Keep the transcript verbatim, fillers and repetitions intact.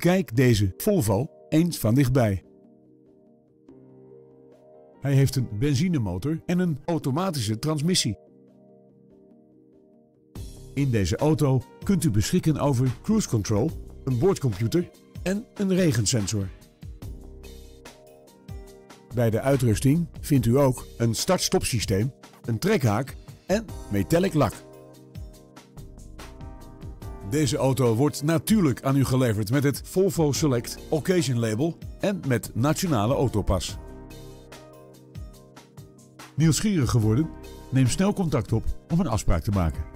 Bekijk deze Volvo eens van dichtbij. Hij heeft een benzinemotor en een automatische transmissie. In deze auto kunt u beschikken over cruise control, een boordcomputer en een regensensor. Bij de uitrusting vindt u ook een start-stop systeem, een trekhaak en metallic lak. Deze auto wordt natuurlijk aan u geleverd met het Volvo Select Occasion label en met nationale autopas. Nieuwsgierig geworden? Neem snel contact op om een afspraak te maken.